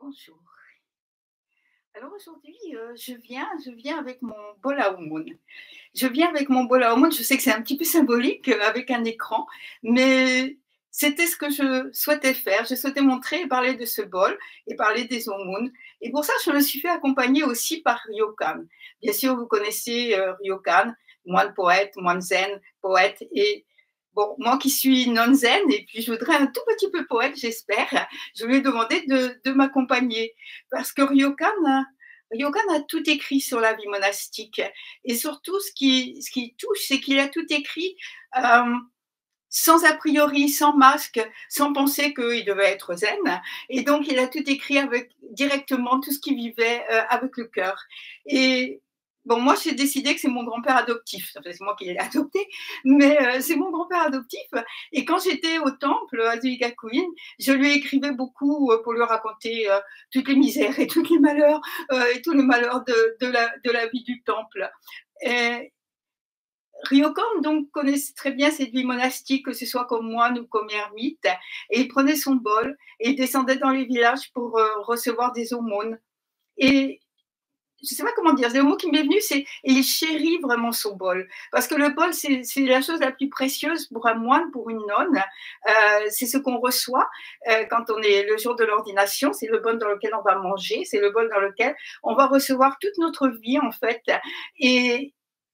Bonjour. Alors aujourd'hui, je viens avec mon bol à aumône. Je viens avec mon bol à aumône, je sais que c'est un petit peu symbolique avec un écran, mais c'était ce que je souhaitais faire. Je souhaitais montrer et parler de ce bol et parler des aumônes. Et pour ça, je me suis fait accompagner aussi par Ryokan. Bien sûr, vous connaissez Ryokan, moine poète, moine zen, poète. Et bon, moi qui suis non zen, et puis je voudrais un tout petit peu poète, j'espère, je lui ai demandé de m'accompagner. Parce que Ryokan a tout écrit sur la vie monastique. Et surtout, ce qui touche, c'est qu'il a tout écrit euh, sans a priori, sans masque, sans penser qu'il devait être zen. Et donc, il a tout écrit avec directement tout ce qu'il vivait avec le cœur. Et bon, moi, j'ai décidé que c'est mon grand-père adoptif. Enfin, c'est moi qui l'ai adopté, mais c'est mon grand-père adoptif. Et quand j'étais au temple à Zuigakuin, je lui écrivais beaucoup pour lui raconter toutes les misères et tous les malheurs et tous les malheurs de la vie du temple. Et, Ryokan donc connaissait très bien cette vie monastique, que ce soit comme moine ou comme ermite, et il prenait son bol et descendait dans les villages pour recevoir des aumônes. Et je ne sais pas comment dire, le mot qui m'est venu, c'est il chérit vraiment son bol. Parce que le bol, c'est la chose la plus précieuse pour un moine, pour une nonne. C'est ce qu'on reçoit quand on est le jour de l'ordination. C'est le bol dans lequel on va manger. C'est le bol dans lequel on va recevoir toute notre vie, en fait. Et,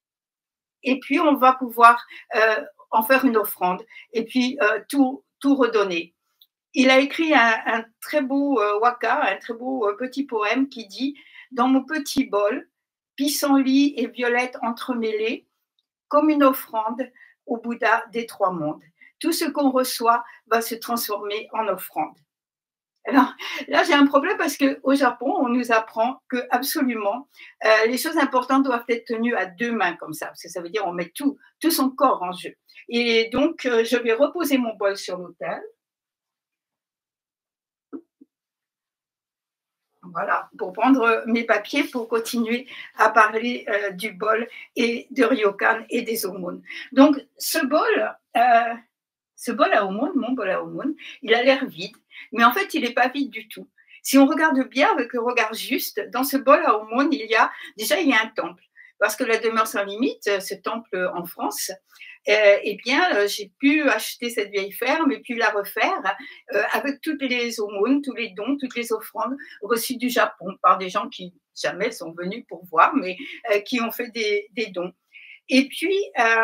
et puis on va pouvoir en faire une offrande et puis tout redonner. Il a écrit un très beau waka, un très beau petit poème qui dit: dans mon petit bol, pissenlit et violette entremêlées, comme une offrande au Bouddha des trois mondes. Tout ce qu'on reçoit va se transformer en offrande. Alors là, j'ai un problème parce qu'au Japon, on nous apprend que absolument les choses importantes doivent être tenues à deux mains comme ça, parce que ça veut dire on met tout son corps en jeu. Et donc, je vais reposer mon bol sur l'autel. Voilà, pour prendre mes papiers pour continuer à parler du bol et de Ryokan et des aumônes. Donc, ce bol à aumône, mon bol à aumône, il a l'air vide, mais en fait, il n'est pas vide du tout. Si on regarde bien avec le regard juste, dans ce bol à aumône, il y a un temple. Parce que la demeure sans limite, ce temple en France, eh bien, j'ai pu acheter cette vieille ferme et puis la refaire avec toutes les aumônes, tous les dons, toutes les offrandes reçues du Japon par des gens qui jamais sont venus pour voir, mais qui ont fait des dons. Et puis,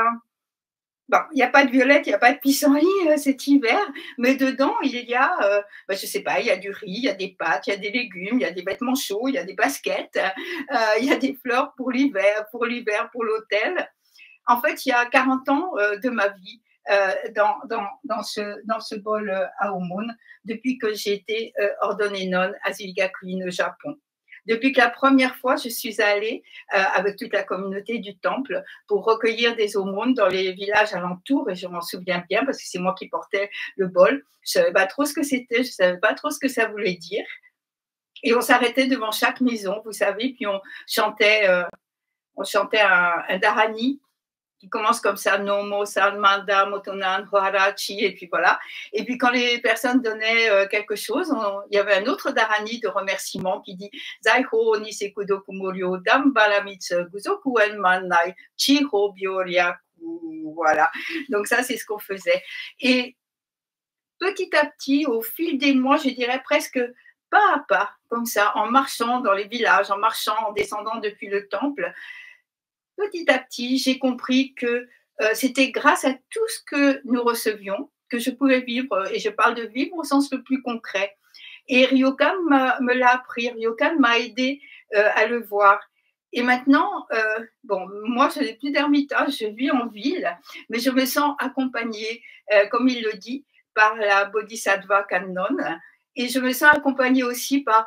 bon, il n'y a pas de violette, il n'y a pas de pissenlit cet hiver, mais dedans, il y a, je ne sais pas, il y a du riz, il y a des pâtes, il y a des légumes, il y a des vêtements chauds, il y a des baskets, il y a des fleurs pour l'autel. En fait, il y a 40 ans de ma vie dans ce bol à aumône, depuis que j'ai été ordonnée nonne à Zuigakuin au Japon. Depuis que la première fois, je suis allée avec toute la communauté du temple pour recueillir des aumônes dans les villages alentours, et je m'en souviens bien parce que c'est moi qui portais le bol. Je ne savais pas trop ce que c'était, je ne savais pas trop ce que ça voulait dire. Et on s'arrêtait devant chaque maison, vous savez, puis on chantait un dharani qui commence comme ça, Nomo, Sanmanda, Motonan, Hoharachi, et puis voilà. Et puis quand les personnes donnaient quelque chose, il y avait un autre dharani de remerciement qui dit Zaiho nisekudoku morio dambaramitsu guzoku enmanai chiho byoryaku. Voilà. Donc ça, c'est ce qu'on faisait. Et petit à petit, au fil des mois, je dirais presque pas à pas, comme ça, en marchant dans les villages, en marchant, en descendant depuis le temple, petit à petit, j'ai compris que c'était grâce à tout ce que nous recevions que je pouvais vivre, et je parle de vivre au sens le plus concret. Et Ryokan me l'a appris, Ryokan m'a aidé à le voir. Et maintenant, bon, moi, je n'ai plus d'ermitage, je vis en ville, mais je me sens accompagnée, comme il le dit, par la Bodhisattva Kannon. Et je me sens accompagnée aussi par,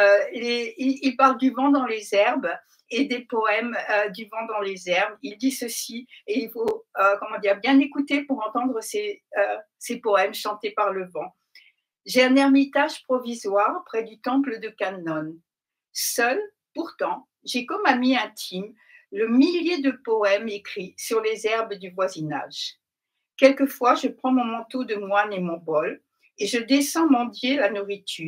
il parle du vent dans les herbes et des poèmes du vent dans les herbes. Il dit ceci, et il faut bien écouter pour entendre ces poèmes chantés par le vent. J'ai un ermitage provisoire près du temple de Kannon. Seul, pourtant, j'ai comme ami intime le millier de poèmes écrits sur les herbes du voisinage. Quelquefois, je prends mon manteau de moine et mon bol, et je descends mendier la nourriture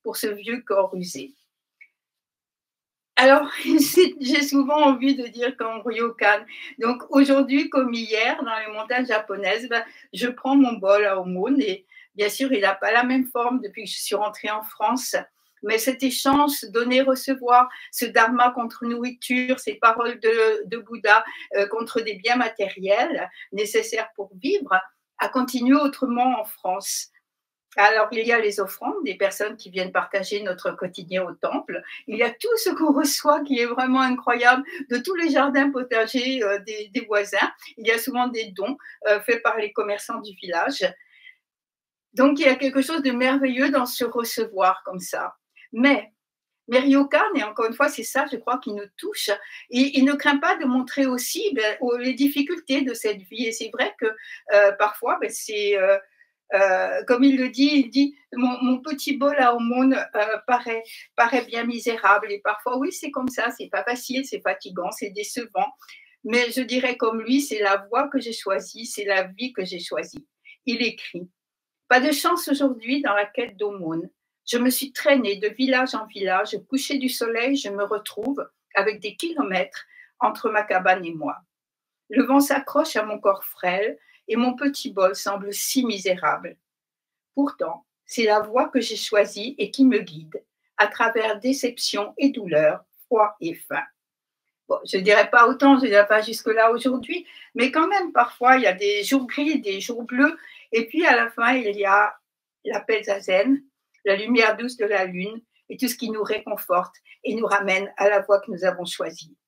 pour ce vieux corps usé. Alors, j'ai souvent envie de dire comme Ryokan. Donc aujourd'hui, comme hier, dans les montagnes japonaises, ben, je prends mon bol à aumône et bien sûr, il n'a pas la même forme depuis que je suis rentrée en France. Mais cet échange, ce donner, recevoir, ce dharma contre nourriture, ces paroles de Bouddha contre des biens matériels nécessaires pour vivre, a continué autrement en France. Alors, il y a les offrandes, des personnes qui viennent partager notre quotidien au temple. Il y a tout ce qu'on reçoit qui est vraiment incroyable de tous les jardins potagers des voisins. Il y a souvent des dons faits par les commerçants du village. Donc, il y a quelque chose de merveilleux dans se recevoir comme ça. Mais Ryokan, et encore une fois, c'est ça, je crois, qui nous touche. Il ne craint pas de montrer aussi les difficultés de cette vie. Et c'est vrai que parfois, c'est... comme il dit, mon petit bol à aumône paraît bien misérable. Et parfois, oui, c'est comme ça, c'est pas facile, c'est fatigant, c'est décevant. Mais je dirais comme lui, c'est la voie que j'ai choisie, c'est la vie que j'ai choisie. Il écrit, pas de chance aujourd'hui dans la quête d'aumône. Je me suis traînée de village en village, au coucher du soleil, je me retrouve avec des kilomètres entre ma cabane et moi. Le vent s'accroche à mon corps frêle, et mon petit bol semble si misérable. Pourtant, c'est la voie que j'ai choisie et qui me guide, à travers déception et douleur, froid et faim. Bon, je ne dirais pas autant, je ne dirais pas jusque-là aujourd'hui, mais quand même, parfois, il y a des jours gris, des jours bleus, et puis à la fin, il y a la paix zazen, la lumière douce de la lune, et tout ce qui nous réconforte et nous ramène à la voie que nous avons choisie.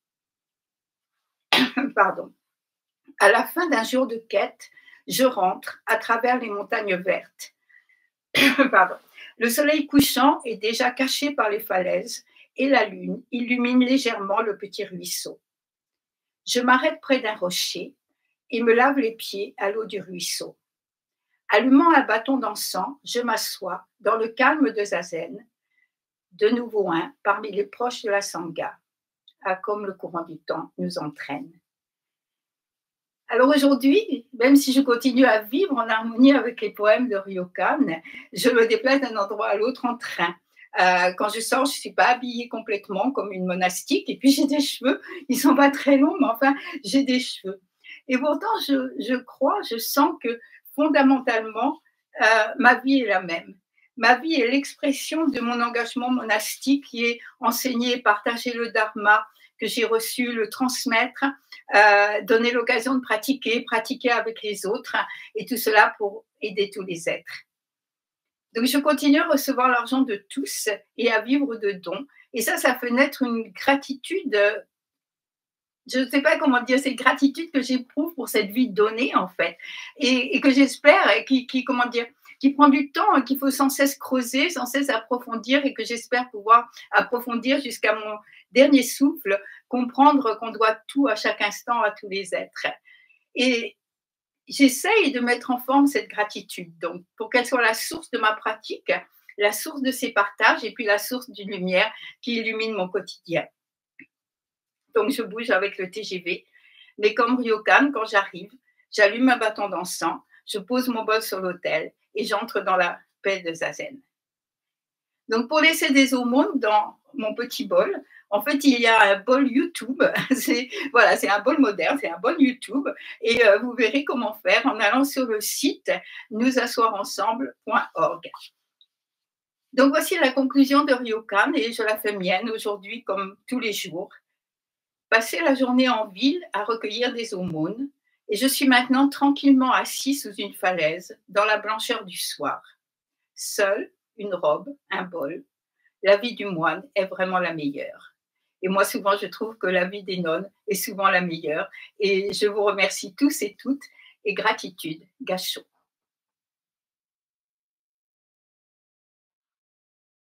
Pardon. À la fin d'un jour de quête, je rentre à travers les montagnes vertes. Pardon. Le soleil couchant est déjà caché par les falaises et la lune illumine légèrement le petit ruisseau. Je m'arrête près d'un rocher et me lave les pieds à l'eau du ruisseau. Allumant un bâton d'encens, je m'assois dans le calme de Zazen, de nouveau parmi les proches de la Sangha, comme le courant du temps nous entraîne. Alors aujourd'hui, même si je continue à vivre en harmonie avec les poèmes de Ryokan, je me déplace d'un endroit à l'autre en train. Quand je sors, je ne suis pas habillée complètement comme une monastique, et puis j'ai des cheveux, ils ne sont pas très longs, mais enfin, j'ai des cheveux. Et pourtant, je crois, je sens que fondamentalement, ma vie est la même. Ma vie est l'expression de mon engagement monastique qui est enseigner et partager le dharma que j'ai reçu, le transmettre, donner l'occasion de pratiquer avec les autres, et tout cela pour aider tous les êtres. Donc, je continue à recevoir l'argent de tous et à vivre de dons. Et ça fait naître une gratitude, je ne sais pas comment dire, c'est une gratitude que j'éprouve pour cette vie donnée, en fait, et que j'espère, qui prend du temps, qu'il faut sans cesse creuser, sans cesse approfondir, et que j'espère pouvoir approfondir jusqu'à mon dernier souffle, comprendre qu'on doit tout à chaque instant à tous les êtres. Et j'essaye de mettre en forme cette gratitude, donc pour qu'elle soit la source de ma pratique, la source de ces partages, et puis la source d'une lumière qui illumine mon quotidien. Donc je bouge avec le TGV, mais comme Ryokan, quand j'arrive, j'allume un bâton d'encens, je pose mon bol sur l'autel et j'entre dans la paix de Zazen. Donc pour laisser des aumônes dans mon petit bol, en fait, il y a un bol YouTube, c'est un bol moderne, c'est un bol YouTube, et vous verrez comment faire en allant sur le site nousasseoirensemble.org. Donc voici la conclusion de Ryokan, et je la fais mienne aujourd'hui comme tous les jours. Passer la journée en ville à recueillir des aumônes, et je suis maintenant tranquillement assis sous une falaise dans la blancheur du soir. Seule, une robe, un bol, la vie du moine est vraiment la meilleure. Et moi, souvent, je trouve que la vie des nonnes est souvent la meilleure. Et je vous remercie tous et toutes, et gratitude, Gacho.